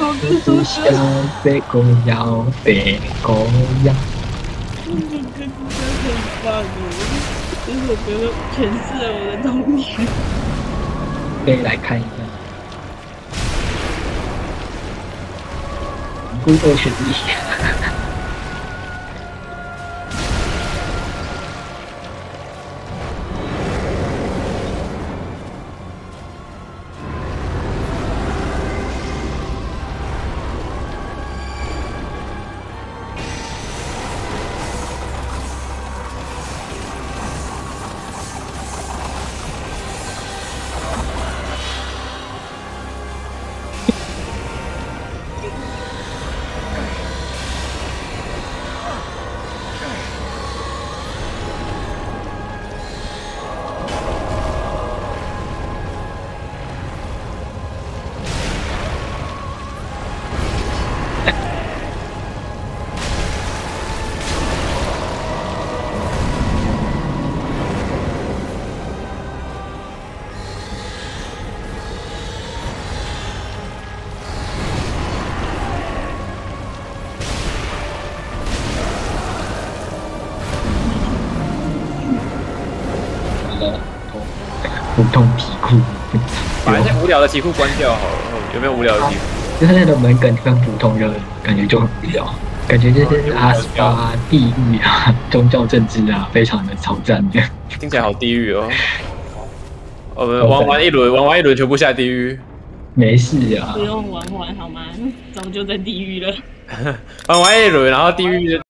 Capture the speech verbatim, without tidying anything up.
蜘蛛侠被狗咬，被狗咬。 这首歌真的很棒哦！这首歌诠释了我的童年。 可以来看一下。孤二选一。普通题库， 把一些无聊的题库关掉好了。有没有无聊的题库？ 就是那种门梗跟普通的感觉就很无聊，感觉就是阿斯巴、地狱啊、宗教政治啊，非常的超赞的。 听起来好地狱哦。我们玩完一轮，玩完一轮全部下地狱。 没事啊， 不用玩玩好吗？早就在地狱了。 玩完一轮，然后地狱